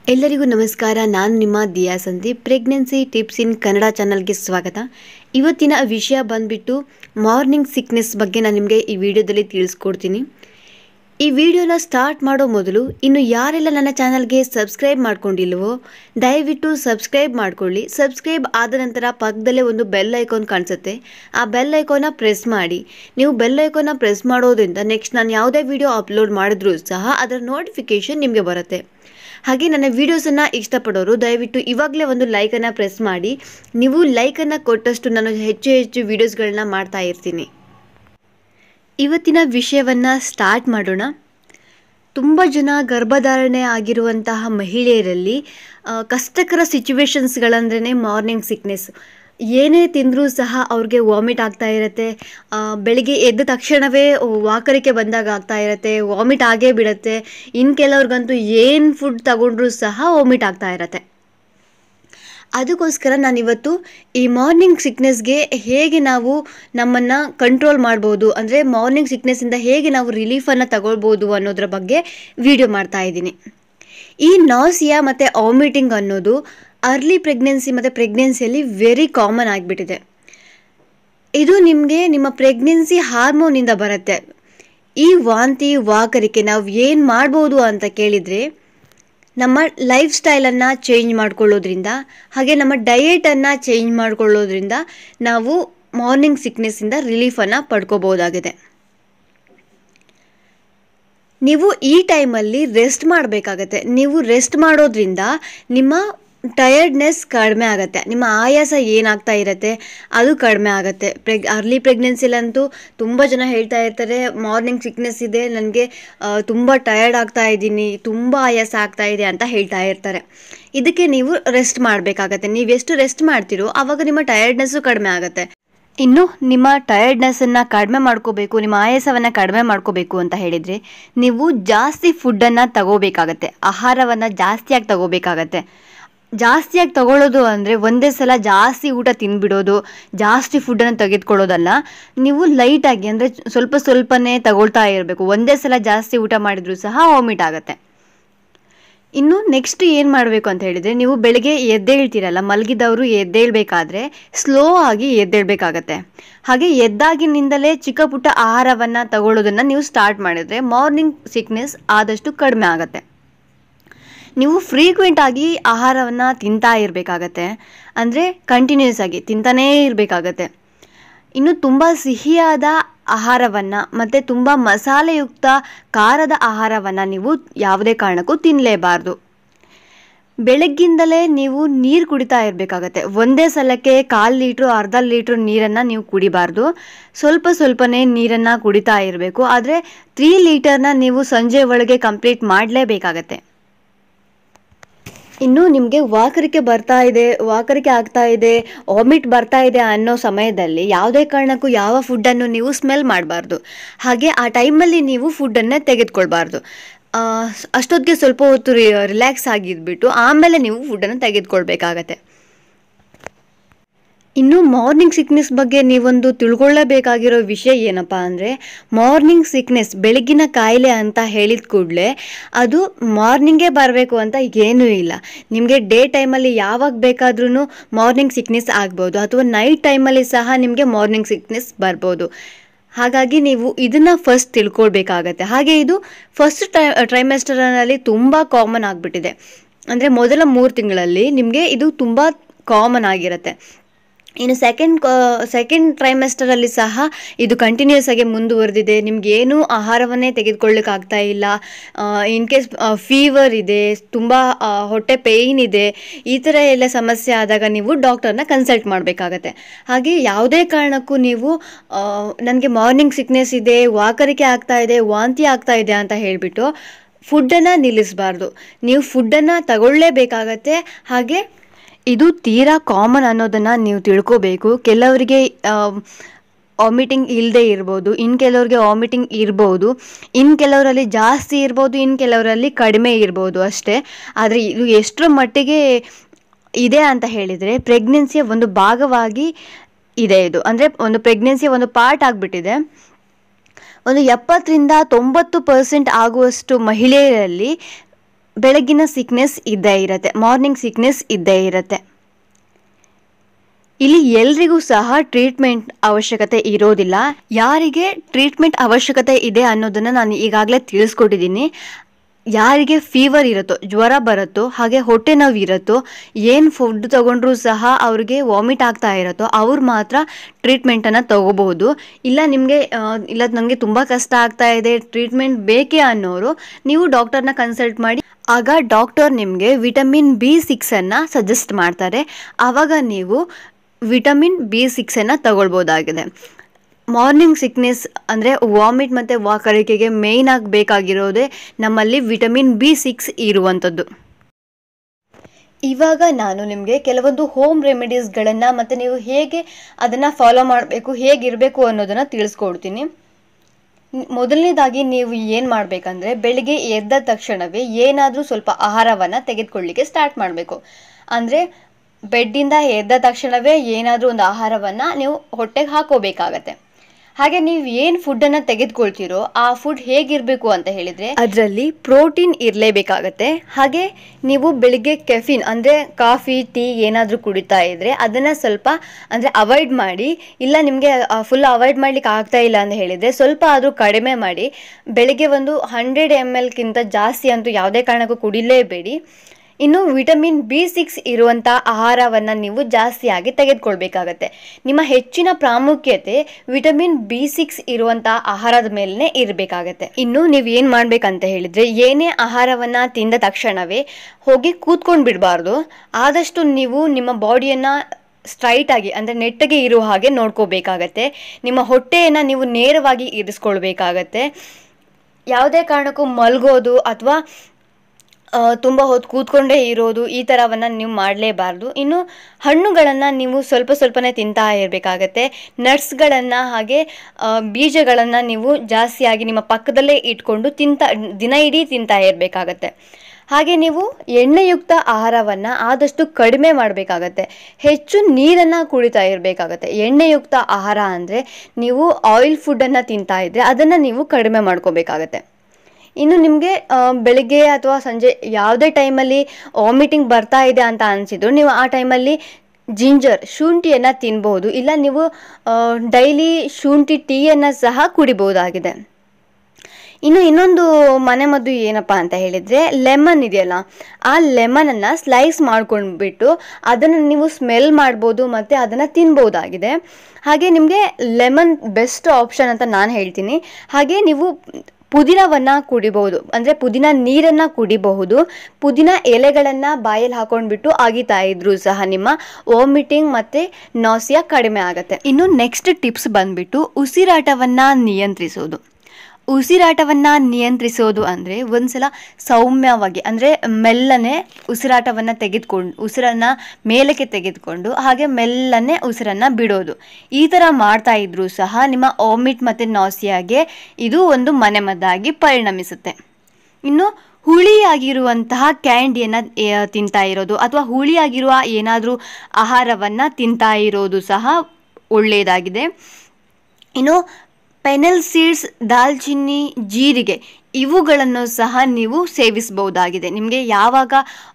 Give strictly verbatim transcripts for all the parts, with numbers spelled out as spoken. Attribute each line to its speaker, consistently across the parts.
Speaker 1: ಎಲ್ಲರಿಗೂ ನಮಸ್ಕಾರ. ನಾನು ನಿಮ್ಮ Diya Sandeep. Pregnancy tips in Kannada ಚಾನಲ್ಗೆ ಸ್ವಾಗತ. ಇವತ್ತಿನ ವಿಷಯ ಬಂದ್ಬಿಟ್ಟು ಮಾರ್ನಿಂಗ್ ಸಿಕ್ನೆಸ್ ಬಗ್ಗೆ ನಾನು ನಿಮಗೆ ಈ ವಿಡಿಯೋದಲ್ಲಿ ತಿಳಿಸ್ಕೊಡ್ತೀನಿ. ಈ ವಿಡಿಯೋನ ಸ್ಟಾರ್ಟ್ ಮಾಡೋ ಮೊದಲು ಇನ್ನು ಯಾರೆಲ್ಲ ನನ್ನ ಚಾನಲ್ಗೆ ಸಬ್ಸ್ಕ್ರೈಬ್ ಮಾಡ್ಕೊಂಡಿಲ್ವೋ ದಯವಿಟ್ಟು ಸಬ್ಸ್ಕ್ರೈಬ್ ಮಾಡ್ಕೊಳ್ಳಿ. ಸಬ್ಸ್ಕ್ರೈಬ್ ಆದ ನಂತರ ಪಕ್ಕದಲ್ಲೇ ಒಂದು ಬೆಲ್ ಐಕಾನ್ ಕಾಣಿಸುತ್ತೆ, ಆ ಬೆಲ್ ಐಕಾನ್ನ ಪ್ರೆಸ್ ಮಾಡಿ. ನೀವು ಬೆಲ್ ಐಕಾನ್ನ ಪ್ರೆಸ್ ಮಾಡೋದ್ರಿಂದ ನೆಕ್ಸ್ಟ್ ನಾನು ಯಾವುದೇ ವಿಡಿಯೋ ಅಪ್ಲೋಡ್ ಮಾಡಿದ್ರೂ ಸಹ ಅದರ ನೋಟಿಫಿಕೇಷನ್ ನಿಮಗೆ ಬರುತ್ತೆ. ಹಾಗೆ ನನ್ನ ವೀಡಿಯೋಸನ್ನು ಇಷ್ಟಪಡೋರು ದಯವಿಟ್ಟು ಇವಾಗಲೇ ಒಂದು ಲೈಕನ್ನು ಪ್ರೆಸ್ ಮಾಡಿ. ನೀವು ಲೈಕನ್ನು ಕೊಟ್ಟಷ್ಟು ನಾನು ಹೆಚ್ಚು ಹೆಚ್ಚು ವೀಡಿಯೋಸ್ಗಳನ್ನ ಮಾಡ್ತಾ ಇರ್ತೀನಿ. ಇವತ್ತಿನ ವಿಷಯವನ್ನು ಸ್ಟಾರ್ಟ್ ಮಾಡೋಣ. ತುಂಬ ಜನ ಗರ್ಭಧಾರಣೆ ಆಗಿರುವಂತಹ ಮಹಿಳೆಯರಲ್ಲಿ ಕಷ್ಟಕರ ಸಿಚುವೇಶನ್ಸ್ಗಳಂದ್ರೇ ಮಾರ್ನಿಂಗ್ ಸಿಕ್ನೆಸ್. ಏನೇ ತಿಂದರೂ ಸಹ ಅವ್ರಿಗೆ ವಾಮಿಟ್ ಆಗ್ತಾ ಇರುತ್ತೆ. ಬೆಳಿಗ್ಗೆ ಎದ್ದ ತಕ್ಷಣವೇ ವಾಕರಿಕೆ ಬಂದಾಗ ಆಗ್ತಾ ಇರುತ್ತೆ, ವಾಮಿಟ್ ಆಗೇ ಬಿಡುತ್ತೆ. ಇನ್ನು ಕೆಲವ್ರಿಗಂತೂ ಏನು ಫುಡ್ ತಗೊಂಡ್ರೂ ಸಹ ವಾಮಿಟ್ ಆಗ್ತಾ ಇರುತ್ತೆ. ಅದಕ್ಕೋಸ್ಕರ ನಾನಿವತ್ತು ಈ ಮಾರ್ನಿಂಗ್ ಸಿಕ್ನೆಸ್ಗೆ ಹೇಗೆ ನಾವು ನಮ್ಮನ್ನು ಕಂಟ್ರೋಲ್ ಮಾಡ್ಬೋದು, ಅಂದರೆ ಮಾರ್ನಿಂಗ್ ಸಿಕ್ನೆಸ್ಸಿಂದ ಹೇಗೆ ನಾವು ರಿಲೀಫನ್ನು ತಗೊಳ್ಬೋದು ಅನ್ನೋದ್ರ ಬಗ್ಗೆ ವಿಡಿಯೋ ಮಾಡ್ತಾ ಇದ್ದೀನಿ. ಈ ನಾಸಿಯಾ ಮತ್ತು ವಾಮಿಟಿಂಗ್ ಅನ್ನೋದು ಅರ್ಲಿ ಪ್ರೆಗ್ನೆನ್ಸಿ ಮತ್ತು ಪ್ರೆಗ್ನೆನ್ಸಿಯಲ್ಲಿ ವೆರಿ ಕಾಮನ್ ಆಗಿಬಿಟ್ಟಿದೆ. ಇದು ನಿಮಗೆ ನಿಮ್ಮ ಪ್ರೆಗ್ನೆನ್ಸಿ ಹಾರ್ಮೋನಿಂದ ಬರುತ್ತೆ. ಈ ವಾಂತಿ ವಾಕರಿಕೆ ನಾವು ಏನು ಮಾಡ್ಬೋದು ಅಂತ ಕೇಳಿದರೆ, ನಮ್ಮ ಲೈಫ್ ಸ್ಟೈಲನ್ನು ಚೇಂಜ್ ಮಾಡ್ಕೊಳ್ಳೋದ್ರಿಂದ ಹಾಗೆ ನಮ್ಮ ಡಯೆಟನ್ನು ಚೇಂಜ್ ಮಾಡ್ಕೊಳ್ಳೋದ್ರಿಂದ ನಾವು ಮಾರ್ನಿಂಗ್ ಸಿಕ್ನೆಸ್ಸಿಂದ ರಿಲೀಫನ್ನು ಪಡ್ಕೋಬೋದಾಗಿದೆ. ನೀವು ಈ ಟೈಮಲ್ಲಿ ರೆಸ್ಟ್ ಮಾಡಬೇಕಾಗತ್ತೆ. ನೀವು ರೆಸ್ಟ್ ಮಾಡೋದ್ರಿಂದ ನಿಮ್ಮ ಟಯರ್ಡ್ನೆಸ್ ಕಡಿಮೆ ಆಗುತ್ತೆ, ನಿಮ್ಮ ಆಯಾಸ ಏನಾಗ್ತಾ ಇರುತ್ತೆ ಅದು ಕಡಿಮೆ ಆಗುತ್ತೆ. ಪ್ರೆಗ್ ಅರ್ಲಿ ಪ್ರೆಗ್ನೆನ್ಸಿಲಂತೂ ತುಂಬ ಜನ ಹೇಳ್ತಾ ಇರ್ತಾರೆ, ಮಾರ್ನಿಂಗ್ ಸಿಕ್ನೆಸ್ ಇದೆ, ನನಗೆ ತುಂಬ ಟಯರ್ಡ್ ಆಗ್ತಾ ಇದ್ದೀನಿ, ತುಂಬ ಆಯಾಸ ಆಗ್ತಾ ಇದೆ ಅಂತ ಹೇಳ್ತಾ ಇರ್ತಾರೆ. ಇದಕ್ಕೆ ನೀವು ರೆಸ್ಟ್ ಮಾಡಬೇಕಾಗತ್ತೆ. ನೀವೆಷ್ಟು ರೆಸ್ಟ್ ಮಾಡ್ತೀರೋ ಆವಾಗ ನಿಮ್ಮ ಟಯರ್ಡ್ನೆಸ್ಸು ಕಡಿಮೆ ಆಗುತ್ತೆ. ಇನ್ನು ನಿಮ್ಮ ಟಯರ್ಡ್ನೆಸ್ಸನ್ನು ಕಡಿಮೆ ಮಾಡ್ಕೋಬೇಕು, ನಿಮ್ಮ ಆಯಾಸವನ್ನು ಕಡಿಮೆ ಮಾಡ್ಕೋಬೇಕು ಅಂತ ಹೇಳಿದರೆ ನೀವು ಜಾಸ್ತಿ ಫುಡ್ಡನ್ನು ತಗೋಬೇಕಾಗತ್ತೆ, ಆಹಾರವನ್ನು ಜಾಸ್ತಿಯಾಗಿ ತಗೋಬೇಕಾಗತ್ತೆ. ಜಾಸ್ತಿಯಾಗಿ ತಗೊಳ್ಳೋದು ಅಂದರೆ ಒಂದೇ ಸಲ ಜಾಸ್ತಿ ಊಟ ತಿಂದ್ಬಿಡೋದು, ಜಾಸ್ತಿ ಫುಡ್ಡನ್ನು ತೆಗೆದುಕೊಳ್ಳೋದಲ್ಲ. ನೀವು ಲೈಟಾಗಿ ಅಂದರೆ ಸ್ವಲ್ಪ ಸ್ವಲ್ಪನೇ ತಗೊಳ್ತಾ ಇರಬೇಕು. ಒಂದೇ ಸಲ ಜಾಸ್ತಿ ಊಟ ಮಾಡಿದರೂ ಸಹ ವಾಮಿಟ್ ಆಗುತ್ತೆ. ಇನ್ನು ನೆಕ್ಸ್ಟ್ ಏನು ಮಾಡಬೇಕು ಅಂತ ಹೇಳಿದರೆ, ನೀವು ಬೆಳಗ್ಗೆ ಎದ್ದೇಳ್ತೀರಲ್ಲ, ಮಲಗಿದವರು ಎದ್ದೇಳಬೇಕಾದ್ರೆ ಸ್ಲೋ ಆಗಿ ಎದ್ದೇಳಬೇಕಾಗತ್ತೆ. ಹಾಗೆ ಎದ್ದಾಗಿನಿಂದಲೇ ಚಿಕ್ಕ ಪುಟ್ಟ ಆಹಾರವನ್ನು ತಗೊಳ್ಳೋದನ್ನು ನೀವು ಸ್ಟಾರ್ಟ್ ಮಾಡಿದರೆ ಮಾರ್ನಿಂಗ್ ಸಿಕ್ನೆಸ್ ಆದಷ್ಟು ಕಡಿಮೆ ಆಗುತ್ತೆ. ನೀವು ಫ್ರೀಕ್ವೆಂಟ್ ಆಗಿ ಆಹಾರವನ್ನು ತಿಂತಾ ಇರಬೇಕಾಗತ್ತೆ, ಅಂದರೆ ಕಂಟಿನ್ಯೂಸ್ ಆಗಿ ತಿಂತಾನೇ ಇರಬೇಕಾಗತ್ತೆ. ಇನ್ನು ತುಂಬ ಸಿಹಿಯಾದ ಆಹಾರವನ್ನು ಮತ್ತು ತುಂಬ ಮಸಾಲೆಯುಕ್ತ ಖಾರದ ಆಹಾರವನ್ನು ನೀವು ಯಾವುದೇ ಕಾರಣಕ್ಕೂ ತಿನ್ನಲೇಬಾರ್ದು. ಬೆಳಗ್ಗಿಂದಲೇ ನೀವು ನೀರು ಕುಡಿತಾ ಇರಬೇಕಾಗತ್ತೆ. ಒಂದೇ ಸಲಕ್ಕೆ ಕಾಲು ಲೀಟ್ರು ಅರ್ಧ ಲೀಟ್ರು ನೀರನ್ನು ನೀವು ಕುಡಿಬಾರ್ದು, ಸ್ವಲ್ಪ ಸ್ವಲ್ಪನೇ ನೀರನ್ನು ಕುಡಿತಾ ಇರಬೇಕು. ಆದರೆ ತ್ರೀ ಲೀಟರ್ನ ನೀವು ಸಂಜೆ ಒಳಗೆ ಕಂಪ್ಲೀಟ್ ಮಾಡಲೇಬೇಕಾಗತ್ತೆ. ಇನ್ನು ನಿಮಗೆ ವಾಕರಿಕೆ ಬರ್ತಾ ಇದೆ, ವಾಕರಿಕೆ ಆಗ್ತಾ ಇದೆ, ವಾಮಿಟ್ ಬರ್ತಾ ಇದೆ ಅನ್ನೋ ಸಮಯದಲ್ಲಿ ಯಾವುದೇ ಕಾರಣಕ್ಕೂ ಯಾವ ಫುಡ್ಡನ್ನು ನೀವು ಸ್ಮೆಲ್ ಮಾಡಬಾರ್ದು. ಹಾಗೆ ಆ ಟೈಮಲ್ಲಿ ನೀವು ಫುಡ್ಡನ್ನೇ ತೆಗೆದುಕೊಳ್ಬಾರ್ದು. ಅಷ್ಟೊತ್ತಿಗೆ ಸ್ವಲ್ಪ ಹೊತ್ತು ರಿಲ್ಯಾಕ್ಸ್ ಆಗಿದ್ಬಿಟ್ಟು ಆಮೇಲೆ ನೀವು ಫುಡ್ಡನ್ನು ತೆಗೆದುಕೊಳ್ಬೇಕಾಗತ್ತೆ. ಇನ್ನು ಮಾರ್ನಿಂಗ್ ಸಿಕ್ನೆಸ್ ಬಗ್ಗೆ ನೀವೊಂದು ತಿಳ್ಕೊಳ್ಳೇಬೇಕಾಗಿರೋ ವಿಷಯ ಏನಪ್ಪ ಅಂದರೆ, ಮಾರ್ನಿಂಗ್ ಸಿಕ್ನೆಸ್ ಬೆಳಗಿನ ಕಾಯಿಲೆ ಅಂತ ಹೇಳಿದ ಕೂಡಲೇ ಅದು ಮಾರ್ನಿಂಗೇ ಬರಬೇಕು ಅಂತ ಏನೂ ಇಲ್ಲ. ನಿಮಗೆ ಡೇ ಟೈಮಲ್ಲಿ ಯಾವಾಗ ಬೇಕಾದ್ರೂ ಮಾರ್ನಿಂಗ್ ಸಿಕ್ನೆಸ್ ಆಗ್ಬೋದು, ಅಥವಾ ನೈಟ್ ಟೈಮಲ್ಲಿ ಸಹ ನಿಮಗೆ ಮಾರ್ನಿಂಗ್ ಸಿಕ್ನೆಸ್ ಬರ್ಬೋದು. ಹಾಗಾಗಿ ನೀವು ಇದನ್ನು ಫಸ್ಟ್ ತಿಳ್ಕೊಳ್ಬೇಕಾಗತ್ತೆ. ಹಾಗೆ ಇದು ಫಸ್ಟ್ ಟ್ರೈ ಟ್ರೈಮೆಸ್ಟರ್ನಲ್ಲಿ ತುಂಬ ಕಾಮನ್ ಆಗಿಬಿಟ್ಟಿದೆ. ಅಂದರೆ ಮೊದಲ ಮೂರು ತಿಂಗಳಲ್ಲಿ ನಿಮಗೆ ಇದು ತುಂಬ ಕಾಮನ್ ಆಗಿರುತ್ತೆ. ಇನ್ನು ಸೆಕೆಂಡ್ ಸೆಕೆಂಡ್ ಟ್ರೈಮೆಸ್ಟರಲ್ಲಿ ಸಹ ಇದು ಕಂಟಿನ್ಯೂಸ್ ಆಗಿ ಮುಂದುವರೆದಿದೆ. ನಿಮಗೇನೂ ಆಹಾರವನ್ನೇ ತೆಗೆದುಕೊಳ್ಳೋಕ್ಕಾಗ್ತಾ ಇಲ್ಲ, ಇನ್ ಕೇಸ್ ಫೀವರ್ ಇದೆ, ತುಂಬ ಹೊಟ್ಟೆ ಪೇಯ್ನ್ ಇದೆ, ಈ ಥರ ಎಲ್ಲ ಸಮಸ್ಯೆ ಆದಾಗ ನೀವು ಡಾಕ್ಟರ್ನ ಕನ್ಸಲ್ಟ್ ಮಾಡಬೇಕಾಗತ್ತೆ. ಹಾಗೆ ಯಾವುದೇ ಕಾರಣಕ್ಕೂ ನೀವು ನನಗೆ ಮಾರ್ನಿಂಗ್ ಸಿಕ್ನೆಸ್ ಇದೆ, ವಾಕರಿಕೆ ಆಗ್ತಾ ಇದೆ, ವಾಂತಿ ಆಗ್ತಾ ಇದೆ ಅಂತ ಹೇಳಿಬಿಟ್ಟು ಫುಡ್ಡನ್ನು ನಿಲ್ಲಿಸಬಾರ್ದು. ನೀವು ಫುಡ್ಡನ್ನು ತಗೊಳ್ಳೇಬೇಕಾಗತ್ತೆ. ಹಾಗೆ ಇದು ತೀರಾ ಕಾಮನ್ ಅನ್ನೋದನ್ನು ನೀವು ತಿಳ್ಕೋಬೇಕು. ಕೆಲವರಿಗೆ ವಾಮಿಟಿಂಗ್ ಇಲ್ಲದೆ ಇರ್ಬೋದು, ಇನ್ನು ಕೆಲವ್ರಿಗೆ ವಾಮಿಟಿಂಗ್ ಇರ್ಬೋದು, ಇನ್ನು ಕೆಲವರಲ್ಲಿ ಜಾಸ್ತಿ ಇರ್ಬೋದು, ಇನ್ನು ಕೆಲವರಲ್ಲಿ ಕಡಿಮೆ ಇರ್ಬೋದು ಅಷ್ಟೇ. ಆದರೆ ಇದು ಎಷ್ಟರ ಮಟ್ಟಿಗೆ ಇದೆ ಅಂತ ಹೇಳಿದರೆ ಪ್ರೆಗ್ನೆನ್ಸಿಯ ಒಂದು ಭಾಗವಾಗಿ ಇದೆ ಇದು. ಅಂದರೆ ಒಂದು ಪ್ರೆಗ್ನೆನ್ಸಿಯ ಒಂದು ಪಾರ್ಟ್ ಆಗಿಬಿಟ್ಟಿದೆ. ಒಂದು ಎಪ್ಪತ್ತರಿಂದ ತೊಂಬತ್ತು ಪರ್ಸೆಂಟ್ ಆಗುವಷ್ಟು ಮಹಿಳೆಯರಲ್ಲಿ ಬೆಳಗಿನ ಸಿಕ್ನೆಸ್ ಇದ್ದೇ ಇರುತ್ತೆ, ಮಾರ್ನಿಂಗ್ ಸಿಕ್ನೆಸ್ ಇದ್ದೇ ಇರುತ್ತೆ. ಇಲ್ಲಿ ಎಲ್ರಿಗೂ ಸಹ ಟ್ರೀಟ್ಮೆಂಟ್ ಅವಶ್ಯಕತೆ ಇರೋದಿಲ್ಲ. ಯಾರಿಗೆ ಟ್ರೀಟ್ಮೆಂಟ್ ಅವಶ್ಯಕತೆ ಇದೆ ಅನ್ನೋದನ್ನು ನಾನು ಈಗಾಗಲೇ ತಿಳಿಸ್ಕೊಟ್ಟಿದ್ದೀನಿ. ಯಾರಿಗೆ ಫೀವರ್ ಇರುತ್ತೋ, ಜ್ವರ ಬರುತ್ತೋ, ಹಾಗೆ ಹೊಟ್ಟೆ ನೋವು ಇರುತ್ತೋ, ಏನು ಫುಡ್ ತಗೊಂಡ್ರೂ ಸಹ ಅವ್ರಿಗೆ ವಾಮಿಟ್ ಆಗ್ತಾ ಇರುತ್ತೋ ಅವ್ರು ಮಾತ್ರ ಟ್ರೀಟ್ಮೆಂಟನ್ನು ತಗೋಬಹುದು. ಇಲ್ಲ ನಿಮಗೆ ಇಲ್ಲ ನನಗೆ ತುಂಬ ಕಷ್ಟ ಆಗ್ತಾ ಇದೆ, ಟ್ರೀಟ್ಮೆಂಟ್ ಬೇಕೇ ಅನ್ನೋರು ನೀವು ಡಾಕ್ಟರ್ನ ಕನ್ಸಲ್ಟ್ ಮಾಡಿ. ಆಗ ಡಾಕ್ಟರ್ ನಿಮಗೆ ವಿಟಮಿನ್ ಬಿ ಸಿಕ್ಸನ್ನು ಸಜೆಸ್ಟ್ ಮಾಡ್ತಾರೆ. ಆವಾಗ ನೀವು ವಿಟಮಿನ್ ಬಿ ಸಿಕ್ಸನ್ನು ತಗೊಳ್ಬೋದಾಗಿದೆ. ಮಾರ್ನಿಂಗ್ ಸಿಕ್ನೆಸ್ ಅಂದರೆ ವಾಮಿಟ್ ಮತ್ತು ವಾಕರಿಕೆಗೆ ಮೇಯ್ನ್ ಆಗಿ ಬೇಕಾಗಿರೋದೇ ನಮ್ಮಲ್ಲಿ ವಿಟಮಿನ್ ಬಿ ಸಿಕ್ಸ್ ಇರುವಂಥದ್ದು. ಇವಾಗ ನಾನು ನಿಮಗೆ ಕೆಲವೊಂದು ಹೋಮ್ ರೆಮಿಡೀಸ್ಗಳನ್ನು ಮತ್ತು ನೀವು ಹೇಗೆ ಅದನ್ನು ಫಾಲೋ ಮಾಡಬೇಕು, ಹೇಗಿರಬೇಕು ಅನ್ನೋದನ್ನು ತಿಳಿಸ್ಕೊಡ್ತೀನಿ. ಮೊದಲನೇದಾಗಿ ನೀವು ಏನು ಮಾಡಬೇಕಂದ್ರೆ, ಬೆಳಿಗ್ಗೆ ಎದ್ದ ತಕ್ಷಣವೇ ಏನಾದರೂ ಸ್ವಲ್ಪ ಆಹಾರವನ್ನು ತೆಗೆದುಕೊಳ್ಳಿಕ್ಕೆ ಸ್ಟಾರ್ಟ್ ಮಾಡಬೇಕು. ಅಂದರೆ ಬೆಡ್ಡಿಂದ ಎದ್ದ ತಕ್ಷಣವೇ ಏನಾದರೂ ಒಂದು ಆಹಾರವನ್ನು ನೀವು ಹೊಟ್ಟೆಗೆ ಹಾಕೋಬೇಕಾಗತ್ತೆ. ಹಾಗೆ ನೀವು ಏನು ಫುಡ್ಡನ್ನು ತೆಗೆದುಕೊಳ್ತೀರೋ ಆ ಫುಡ್ ಹೇಗಿರಬೇಕು ಅಂತ ಹೇಳಿದರೆ ಅದರಲ್ಲಿ ಪ್ರೋಟೀನ್ ಇರಲೇಬೇಕಾಗತ್ತೆ. ಹಾಗೆ ನೀವು ಬೆಳಿಗ್ಗೆ ಕೆಫಿನ್ ಅಂದರೆ ಕಾಫಿ, ಟೀ ಏನಾದರೂ ಕುಡಿತಾ ಇದ್ದರೆ ಅದನ್ನು ಸ್ವಲ್ಪ ಅಂದರೆ ಅವಾಯ್ಡ್ ಮಾಡಿ. ಇಲ್ಲ ನಿಮಗೆ ಫುಲ್ ಅವಾಯ್ಡ್ ಮಾಡಲಿಕ್ಕೆ ಆಗ್ತಾ ಇಲ್ಲ ಅಂತ ಹೇಳಿದರೆ ಸ್ವಲ್ಪ ಆದರೂ ಕಡಿಮೆ ಮಾಡಿ. ಬೆಳಿಗ್ಗೆ ಒಂದು ಹಂಡ್ರೆಡ್ ಎಮ್ ಎಲ್ಗಿಂತ ಜಾಸ್ತಿ ಅಂತೂ ಯಾವುದೇ ಕಾರಣಕ್ಕೂ ಕುಡಿಲೇಬೇಡಿ. ಇನ್ನು ವಿಟಮಿನ್ ಬಿ ಸಿಕ್ಸ್ ಇರುವಂಥ ಆಹಾರವನ್ನು ನೀವು ಜಾಸ್ತಿಯಾಗಿ ತೆಗೆದುಕೊಳ್ಬೇಕಾಗತ್ತೆ. ನಿಮ್ಮ ಹೆಚ್ಚಿನ ಪ್ರಾಮುಖ್ಯತೆ ವಿಟಮಿನ್ ಬಿ ಸಿಕ್ಸ್ ಇರುವಂಥ ಆಹಾರದ ಮೇಲೇ ಇರಬೇಕಾಗತ್ತೆ. ಇನ್ನು ನೀವು ಏನು ಮಾಡಬೇಕಂತ ಹೇಳಿದರೆ, ಏನೇ ಆಹಾರವನ್ನು ತಿಂದ ತಕ್ಷಣವೇ ಹೋಗಿ ಕೂತ್ಕೊಂಡು ಬಿಡಬಾರ್ದು. ಆದಷ್ಟು ನೀವು ನಿಮ್ಮ ಬಾಡಿಯನ್ನು ಸ್ಟ್ರೈಟಾಗಿ ಅಂದರೆ ನೆಟ್ಟಗೆ ಇರೋ ಹಾಗೆ ನೋಡ್ಕೋಬೇಕಾಗತ್ತೆ. ನಿಮ್ಮ ಹೊಟ್ಟೆಯನ್ನು ನೀವು ನೇರವಾಗಿ ಇರಿಸ್ಕೊಳ್ಬೇಕಾಗತ್ತೆ. ಯಾವುದೇ ಕಾರಣಕ್ಕೂ ಮಲಗೋದು ಅಥವಾ ತುಂಬ ಹೊತ್ತು ಕೂತ್ಕೊಂಡೇ ಇರೋದು ಈ ಥರವನ್ನು ನೀವು ಮಾಡಲೇಬಾರ್ದು. ಇನ್ನು ಹಣ್ಣುಗಳನ್ನು ನೀವು ಸ್ವಲ್ಪ ಸ್ವಲ್ಪನೇ ತಿಂತಾ ಇರಬೇಕಾಗತ್ತೆ. ನಟ್ಸ್ಗಳನ್ನು ಹಾಗೆ ಬೀಜಗಳನ್ನು ನೀವು ಜಾಸ್ತಿಯಾಗಿ ನಿಮ್ಮ ಪಕ್ಕದಲ್ಲೇ ಇಟ್ಕೊಂಡು ತಿಂತಾ ದಿನ ಇಡೀ ತಿಂತಾ ಇರಬೇಕಾಗತ್ತೆ. ಹಾಗೆ ನೀವು ಎಣ್ಣೆಯುಕ್ತ ಆಹಾರವನ್ನು ಆದಷ್ಟು ಕಡಿಮೆ ಮಾಡಬೇಕಾಗತ್ತೆ. ಹೆಚ್ಚು ನೀರನ್ನು ಕುಡಿತಾ ಇರಬೇಕಾಗತ್ತೆ. ಎಣ್ಣೆಯುಕ್ತ ಆಹಾರ ಅಂದರೆ ನೀವು ಆಯಿಲ್ ಫುಡ್ಡನ್ನು ತಿಂತಾ ಇದ್ದರೆ ಅದನ್ನು ನೀವು ಕಡಿಮೆ ಮಾಡ್ಕೋಬೇಕಾಗತ್ತೆ. ಇನ್ನು ನಿಮಗೆ ಬೆಳಿಗ್ಗೆ ಅಥವಾ ಸಂಜೆ ಯಾವುದೇ ಟೈಮಲ್ಲಿ ವಾಮಿಟಿಂಗ್ ಬರ್ತಾ ಇದೆ ಅಂತ ಅನಿಸಿದ್ರು ನೀವು ಆ ಟೈಮಲ್ಲಿ ಜಿಂಜರ್ ಶುಂಠಿಯನ್ನು ತಿನ್ಬೋದು. ಇಲ್ಲ ನೀವು ಡೈಲಿ ಶುಂಠಿ ಟೀಯನ್ನು ಸಹ ಕುಡಿಬೋದಾಗಿದೆ. ಇನ್ನು ಇನ್ನೊಂದು ಮನೆಮದ್ದು ಏನಪ್ಪ ಅಂತ ಹೇಳಿದರೆ, ಲೆಮನ್ ಇದೆಯಲ್ಲ, ಆ ಲೆಮನನ್ನು ಸ್ಲೈಸ್ ಮಾಡ್ಕೊಂಡ್ಬಿಟ್ಟು ಅದನ್ನು ನೀವು ಸ್ಮೆಲ್ ಮಾಡ್ಬೋದು ಮತ್ತು ಅದನ್ನು ತಿನ್ಬೋದಾಗಿದೆ. ಹಾಗೆ ನಿಮಗೆ ಲೆಮನ್ ಬೆಸ್ಟ್ ಆಪ್ಷನ್ ಅಂತ ನಾನು ಹೇಳ್ತೀನಿ. ಹಾಗೆ ನೀವು ಪುದೀನವನ್ನು ಕುಡಿಬಹುದು, ಅಂದರೆ ಪುದೀನ ನೀರನ್ನು ಕುಡಿಬಹುದು. ಪುದೀನ ಎಲೆಗಳನ್ನು ಬಾಯಲ್ಲಿ ಹಾಕೊಂಡ್ಬಿಟ್ಟು ಅಗಿತಾ ಇದ್ರೂ ಸಹ ನಿಮ್ಮ ವಾಮಿಟಿಂಗ್ ಮತ್ತು ನಾಸಿಯಾ ಕಡಿಮೆ ಆಗುತ್ತೆ. ಇನ್ನು ನೆಕ್ಸ್ಟ್ ಟಿಪ್ಸ್ ಬಂದ್ಬಿಟ್ಟು ಉಸಿರಾಟವನ್ನು ನಿಯಂತ್ರಿಸೋದು. ಉಸಿರಾಟವನ್ನು ನಿಯಂತ್ರಿಸೋದು ಅಂದರೆ ಒಂದ್ಸಲ ಸೌಮ್ಯವಾಗಿ ಅಂದರೆ ಮೆಲ್ಲನೆ ಉಸಿರಾಟವನ್ನು ತೆಗೆದುಕೊಂಡು ಉಸಿರನ್ನು ಮೇಲಕ್ಕೆ ತೆಗೆದುಕೊಂಡು ಹಾಗೆ ಮೆಲ್ಲನೆ ಉಸಿರನ್ನು ಬಿಡೋದು. ಈ ಥರ ಮಾಡ್ತಾ ಇದ್ರೂ ಸಹ ನಿಮ್ಮ ವಾಮಿಟ್ ಮತ್ತು ನಾಸಿಯಾಗೆ ಇದು ಒಂದು ಮನೆಮದ್ದಾಗಿ ಪರಿಣಮಿಸುತ್ತೆ. ಇನ್ನು ಹುಳಿಯಾಗಿರುವಂತಹ ಕ್ಯಾಂಡಿಯನ್ನು ತಿಂತಾ ಇರೋದು ಅಥವಾ ಹುಳಿಯಾಗಿರುವ ಏನಾದರೂ ಆಹಾರವನ್ನು ತಿಂತಾ ಇರೋದು ಸಹ ಒಳ್ಳೆಯದಾಗಿದೆ. ಇನ್ನು ಪೆನೆಲ್ ಸೀಡ್ಸ್, ದಾಲ್ಚಿನ್ನಿ, ಜೀರಿಗೆ ಇವುಗಳನ್ನು ಸಹ ನೀವು ಸೇವಿಸಬಹುದಾಗಿದೆ. ನಿಮಗೆ ಯಾವಾಗ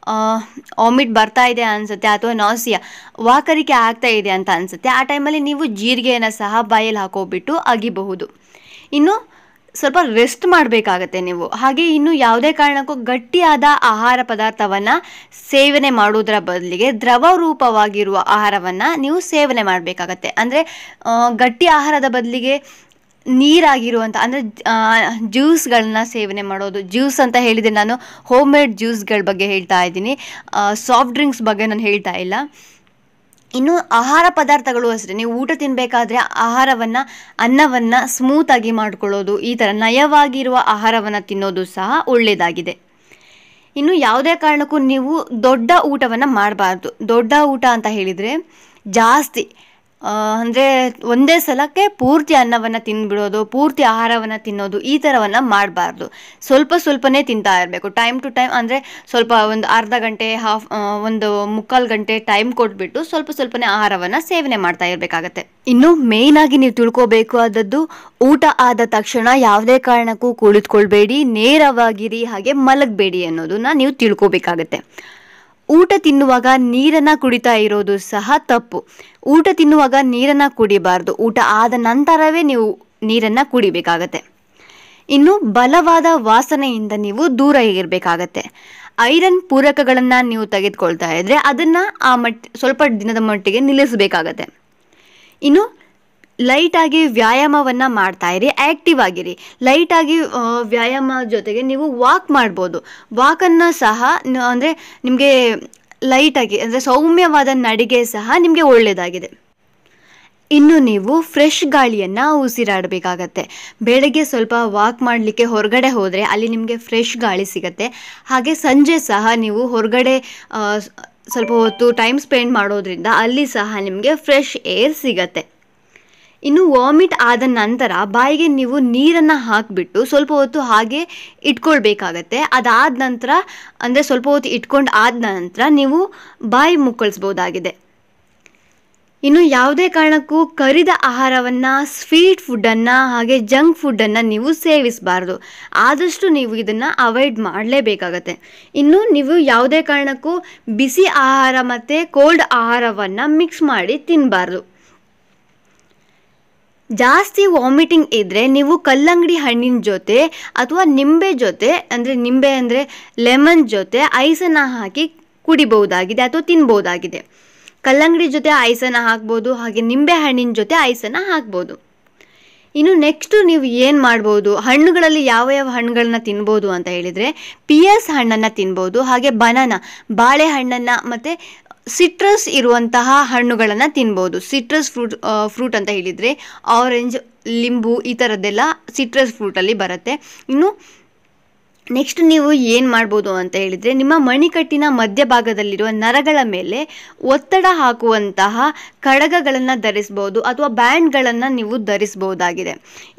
Speaker 1: ವಾಮಿಟ್ ಬರ್ತಾ ಇದೆ ಅನಿಸುತ್ತೆ ಅಥವಾ ನಾಸಿಯಾ ವಾಕರಿಕೆ ಆಗ್ತಾ ಇದೆ ಅಂತ ಅನಿಸುತ್ತೆ ಆ ಟೈಮಲ್ಲಿ ನೀವು ಜೀರಿಗೆಯನ್ನು ಸಹ ಬಾಯಲ್ಲಿ ಹಾಕೋಬಿಟ್ಟು ಅಗಿಬಹುದು. ಇನ್ನು ಸ್ವಲ್ಪ ರೆಸ್ಟ್ ಮಾಡಬೇಕಾಗತ್ತೆ ನೀವು. ಹಾಗೆ ಇನ್ನು ಯಾವುದೇ ಕಾರಣಕ್ಕೂ ಗಟ್ಟಿಯಾದ ಆಹಾರ ಪದಾರ್ಥವನ್ನು ಸೇವನೆ ಮಾಡೋದರ ಬದಲಿಗೆ ದ್ರವ ರೂಪವಾಗಿರುವ ಆಹಾರವನ್ನು ನೀವು ಸೇವನೆ ಮಾಡಬೇಕಾಗತ್ತೆ. ಅಂದರೆ ಗಟ್ಟಿ ಆಹಾರದ ಬದಲಿಗೆ ನೀರಾಗಿರುವಂಥ ಅಂದರೆ ಜ್ಯೂಸ್ಗಳನ್ನ ಸೇವನೆ ಮಾಡೋದು. ಜ್ಯೂಸ್ ಅಂತ ಹೇಳಿದರೆ ನಾನು ಹೋಮ್ ಮೇಡ್ ಜ್ಯೂಸ್ಗಳ ಬಗ್ಗೆ ಹೇಳ್ತಾ ಇದ್ದೀನಿ, ಸಾಫ್ಟ್ ಡ್ರಿಂಕ್ಸ್ ಬಗ್ಗೆ ನಾನು ಹೇಳ್ತಾ ಇಲ್ಲ. ಇನ್ನು ಆಹಾರ ಪದಾರ್ಥಗಳು ಅಷ್ಟೇ, ನೀವು ಊಟ ತಿನ್ನಬೇಕಾದ್ರೆ ಆಹಾರವನ್ನು ಅನ್ನವನ್ನು ಸ್ಮೂತಾಗಿ ಮಾಡ್ಕೊಳ್ಳೋದು, ಈ ಥರ ನಯವಾಗಿರುವ ಆಹಾರವನ್ನು ತಿನ್ನೋದು ಸಹ ಒಳ್ಳೆಯದಾಗಿದೆ. ಇನ್ನು ಯಾವುದೇ ಕಾರಣಕ್ಕೂ ನೀವು ದೊಡ್ಡ ಊಟವನ್ನು ಮಾಡಬಾರ್ದು. ದೊಡ್ಡ ಊಟ ಅಂತ ಹೇಳಿದರೆ ಜಾಸ್ತಿ ಅಂದರೆ ಒಂದೇ ಸಲಕ್ಕೆ ಪೂರ್ತಿ ಅನ್ನವನ್ನು ತಿಂದ್ಬಿಡೋದು, ಪೂರ್ತಿ ಆಹಾರವನ್ನು ತಿನ್ನೋದು ಈ ಥರವನ್ನು ಮಾಡಬಾರ್ದು. ಸ್ವಲ್ಪ ಸ್ವಲ್ಪನೇ ತಿಂತಾ ಇರಬೇಕು. ಟೈಮ್ ಟು ಟೈಮ್ ಅಂದರೆ ಸ್ವಲ್ಪ ಒಂದು ಅರ್ಧ ಗಂಟೆ ಹಾಫ್ ಒಂದು ಮುಕ್ಕಾಲು ಗಂಟೆ ಟೈಮ್ ಕೊಟ್ಬಿಟ್ಟು ಸ್ವಲ್ಪ ಸ್ವಲ್ಪನೇ ಆಹಾರವನ್ನು ಸೇವನೆ ಮಾಡ್ತಾ ಇರಬೇಕಾಗತ್ತೆ. ಇನ್ನು ಮೇಯ್ನಾಗಿ ನೀವು ತಿಳ್ಕೋಬೇಕು ಆದದ್ದು, ಊಟ ಆದ ತಕ್ಷಣ ಯಾವುದೇ ಕಾರಣಕ್ಕೂ ಕುಳಿತುಕೊಳ್ಬೇಡಿ, ನೇರವಾಗಿರಿ, ಹಾಗೆ ಮಲಗಬೇಡಿ ಅನ್ನೋದನ್ನ ನೀವು ತಿಳ್ಕೋಬೇಕಾಗತ್ತೆ. ಊಟ ತಿನ್ನುವಾಗ ನೀರನ್ನು ಕುಡಿತಾ ಇರೋದು ಸಹ ತಪ್ಪು. ಊಟ ತಿನ್ನುವಾಗ ನೀರನ್ನು ಕುಡಿಬಾರ್ದು, ಊಟ ಆದ ನಂತರವೇ ನೀವು ನೀರನ್ನು ಕುಡಿಬೇಕಾಗತ್ತೆ. ಇನ್ನು ಬಲವಾದ ವಾಸನೆಯಿಂದ ನೀವು ದೂರ ಇರಬೇಕಾಗತ್ತೆ. ಐರನ್ ಪೂರಕಗಳನ್ನು ನೀವು ತೆಗೆದುಕೊಳ್ತಾ ಇದ್ದರೆ ಅದನ್ನು ಆ ಮಟ್ ಸ್ವಲ್ಪ ದಿನದ ಮಟ್ಟಿಗೆ ನಿಲ್ಲಿಸಬೇಕಾಗತ್ತೆ. ಇನ್ನು ಲೈಟಾಗಿ ವ್ಯಾಯಾಮವನ್ನು ಮಾಡ್ತಾ ಇರಿ, ಆ್ಯಕ್ಟಿವ್ ಆಗಿರಿ. ಲೈಟಾಗಿ ವ್ಯಾಯಾಮ ಜೊತೆಗೆ ನೀವು ವಾಕ್ ಮಾಡ್ಬೋದು. ವಾಕನ್ನು ಸಹ ಅಂದರೆ ನಿಮಗೆ ಲೈಟಾಗಿ ಅಂದರೆ ಸೌಮ್ಯವಾದ ನಡಿಗೆ ಸಹ ನಿಮಗೆ ಒಳ್ಳೆಯದಾಗಿದೆ. ಇನ್ನು ನೀವು ಫ್ರೆಶ್ ಗಾಳಿಯನ್ನು ಉಸಿರಾಡಬೇಕಾಗತ್ತೆ. ಬೆಳಗ್ಗೆ ಸ್ವಲ್ಪ ವಾಕ್ ಮಾಡಲಿಕ್ಕೆ ಹೊರಗಡೆ ಹೋದರೆ ಅಲ್ಲಿ ನಿಮಗೆ ಫ್ರೆಶ್ ಗಾಳಿ ಸಿಗುತ್ತೆ. ಹಾಗೆ ಸಂಜೆ ಸಹ ನೀವು ಹೊರಗಡೆ ಸ್ವಲ್ಪ ಹೊತ್ತು ಟೈಮ್ ಸ್ಪೆಂಡ್ ಮಾಡೋದ್ರಿಂದ ಅಲ್ಲಿ ಸಹ ನಿಮಗೆ ಫ್ರೆಶ್ ಏರ್ ಸಿಗತ್ತೆ. ಇನ್ನು ವಾಮಿಟ್ ಆದ ನಂತರ ಬಾಯಿಗೆ ನೀವು ನೀರನ್ನು ಹಾಕಿಬಿಟ್ಟು ಸ್ವಲ್ಪ ಹೊತ್ತು ಹಾಗೆ ಇಟ್ಕೊಳ್ಬೇಕಾಗತ್ತೆ. ಅದಾದ ನಂತರ ಅಂದರೆ ಸ್ವಲ್ಪ ಹೊತ್ತು ಇಟ್ಕೊಂಡು ಆದ ನಂತರ ನೀವು ಬಾಯಿ ಮುಕ್ಕಳಿಸ್ಬೋದಾಗಿದೆ. ಇನ್ನು ಯಾವುದೇ ಕಾರಣಕ್ಕೂ ಕರಿದ ಆಹಾರವನ್ನು, ಸ್ವೀಟ್ ಫುಡ್ಡನ್ನು ಹಾಗೆ ಜಂಕ್ ಫುಡ್ಡನ್ನು ನೀವು ಸೇವಿಸಬಾರ್ದು. ಆದಷ್ಟು ನೀವು ಇದನ್ನು ಅವಾಯ್ಡ್ ಮಾಡಲೇಬೇಕಾಗತ್ತೆ. ಇನ್ನು ನೀವು ಯಾವುದೇ ಕಾರಣಕ್ಕೂ ಬಿಸಿ ಆಹಾರ ಮತ್ತು ಕೋಲ್ಡ್ ಆಹಾರವನ್ನು ಮಿಕ್ಸ್ ಮಾಡಿ ತಿನ್ನಬಾರ್ದು. ಜಾಸ್ತಿ ವಾಮಿಟಿಂಗ್ ಇದ್ದರೆ ನೀವು ಕಲ್ಲಂಗಡಿ ಹಣ್ಣಿನ ಜೊತೆ ಅಥವಾ ನಿಂಬೆ ಜೊತೆ ಅಂದರೆ ನಿಂಬೆ ಅಂದರೆ ಲೆಮನ್ ಜೊತೆ ಐಸನ್ನು ಹಾಕಿ ಕುಡಿಬಹುದಾಗಿದೆ ಅಥವಾ ತಿನ್ಬೋದಾಗಿದೆ. ಕಲ್ಲಂಗಡಿ ಜೊತೆ ಐಸನ್ನು ಹಾಕ್ಬೋದು, ಹಾಗೆ ನಿಂಬೆ ಹಣ್ಣಿನ ಜೊತೆ ಐಸನ್ನು ಹಾಕ್ಬೋದು. ಇನ್ನು ನೆಕ್ಸ್ಟು ನೀವು ಏನು ಮಾಡ್ಬೋದು, ಹಣ್ಣುಗಳಲ್ಲಿ ಯಾವ ಯಾವ ಹಣ್ಣುಗಳನ್ನ ತಿನ್ಬೋದು ಅಂತ ಹೇಳಿದರೆ ಪಿಯರ್ಸ್ ಹಣ್ಣನ್ನು ತಿನ್ಬೋದು, ಹಾಗೆ ಬನಾನಾ ಬಾಳೆಹಣ್ಣನ್ನು ಮತ್ತು ಸಿಟ್ರಸ್ ಇರುವಂತಹ ಹಣ್ಣುಗಳನ್ನು ತಿನ್ಬೋದು. ಸಿಟ್ರಸ್ ಫ್ರೂಟ್ ಫ್ರೂಟ್ ಅಂತ ಹೇಳಿದರೆ ಆರೆಂಜ್, ಲಿಂಬು ಈ ಥರದ್ದೆಲ್ಲ ಸಿಟ್ರಸ್ ಫ್ರೂಟಲ್ಲಿ ಬರುತ್ತೆ. ಇನ್ನು ನೆಕ್ಸ್ಟ್ ನೀವು ಏನು ಮಾಡ್ಬೋದು ಅಂತ ಹೇಳಿದರೆ ನಿಮ್ಮ ಮಣಿಕಟ್ಟಿನ ಮಧ್ಯಭಾಗದಲ್ಲಿರುವ ನರಗಳ ಮೇಲೆ ಒತ್ತಡ ಹಾಕುವಂತಹ ಕಡಗಗಳನ್ನು ಧರಿಸ್ಬೋದು ಅಥವಾ ಬ್ಯಾಂಡ್ಗಳನ್ನು ನೀವು ಧರಿಸ್ಬೋದಾಗಿದೆ.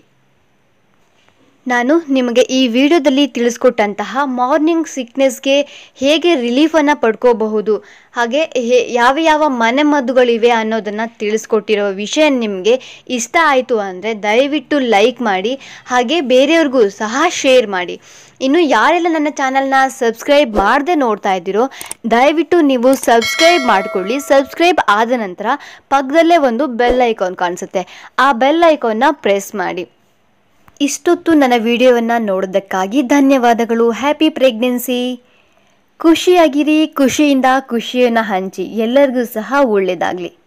Speaker 1: ನಾನು ನಿಮಗೆ ಈ ವಿಡಿಯೋದಲ್ಲಿ ತಿಳಿಸ್ಕೊಟ್ಟಂತಹ ಮಾರ್ನಿಂಗ್ ಸಿಕ್ನೆಸ್ಗೆ ಹೇಗೆ ರಿಲೀಫನ್ನು ಪಡ್ಕೋಬಹುದು, ಹಾಗೆ ಹೇ ಯಾವ ಯಾವ ಮನೆಮದ್ದುಗಳಿವೆ ಅನ್ನೋದನ್ನು ತಿಳಿಸ್ಕೊಟ್ಟಿರೋ ವಿಷಯ ನಿಮಗೆ ಇಷ್ಟ ಆಯಿತು ಅಂದರೆ ದಯವಿಟ್ಟು ಲೈಕ್ ಮಾಡಿ, ಹಾಗೆ ಬೇರೆಯವ್ರಿಗೂ ಸಹ ಶೇರ್ ಮಾಡಿ. ಇನ್ನು ಯಾರೆಲ್ಲ ನನ್ನ ಚಾನಲ್ನ ಸಬ್ಸ್ಕ್ರೈಬ್ ಮಾಡದೆ ನೋಡ್ತಾ ಇದ್ದೀರೋ ದಯವಿಟ್ಟು ನೀವು ಸಬ್ಸ್ಕ್ರೈಬ್ ಮಾಡಿಕೊಳ್ಳಿ. ಸಬ್ಸ್ಕ್ರೈಬ್ ಆದ ನಂತರ ಪಕ್ಕದಲ್ಲೇ ಒಂದು ಬೆಲ್ ಐಕಾನ್ ಕಾಣಿಸುತ್ತೆ, ಆ ಬೆಲ್ ಐಕಾನ್ನ ಪ್ರೆಸ್ ಮಾಡಿ. ಇಷ್ಟೊತ್ತು ನನ್ನ ವಿಡಿಯೋವನ್ನು ನೋಡೋದಕ್ಕಾಗಿ ಧನ್ಯವಾದಗಳು. Happy pregnancy. ಖುಷಿಯಾಗಿರಿ, ಖುಷಿಯಿಂದ ಖುಷಿಯನ್ನು ಹಂಚಿ. ಎಲ್ಲರಿಗೂ ಸಹ ಒಳ್ಳೆಯದಾಗಲಿ.